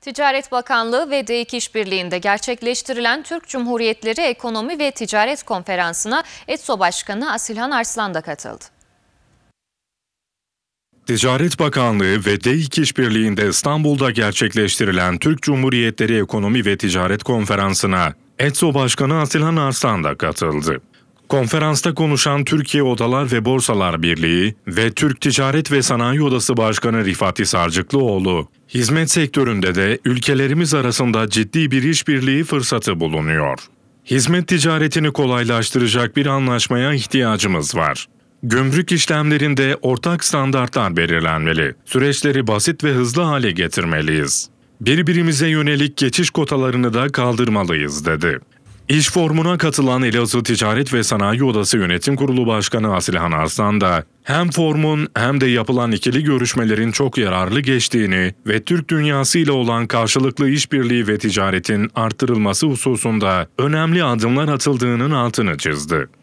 Ticaret Bakanlığı ve DİK İşbirliği'nde gerçekleştirilen Türk Cumhuriyetleri Ekonomi ve Ticaret Konferansı'na ETSO Başkanı Asilhan Arslan da katıldı. Ticaret Bakanlığı ve DİK İşbirliği'nde İstanbul'da gerçekleştirilen Türk Cumhuriyetleri Ekonomi ve Ticaret Konferansı'na ETSO Başkanı Asilhan Arslan da katıldı. Konferansta konuşan Türkiye Odalar ve Borsalar Birliği ve Türk Ticaret ve Sanayi Odası Başkanı Rifat Hisarcıklıoğlu, hizmet sektöründe de ülkelerimiz arasında ciddi bir işbirliği fırsatı bulunuyor. Hizmet ticaretini kolaylaştıracak bir anlaşmaya ihtiyacımız var. Gümrük işlemlerinde ortak standartlar belirlenmeli. Süreçleri basit ve hızlı hale getirmeliyiz. Birbirimize yönelik geçiş kotalarını da kaldırmalıyız, dedi. İş forumuna katılan Elazığ Ticaret ve Sanayi Odası Yönetim Kurulu Başkanı Asilhan Arslan da hem forumun hem de yapılan ikili görüşmelerin çok yararlı geçtiğini ve Türk dünyası ile olan karşılıklı işbirliği ve ticaretin artırılması hususunda önemli adımlar atıldığının altını çizdi.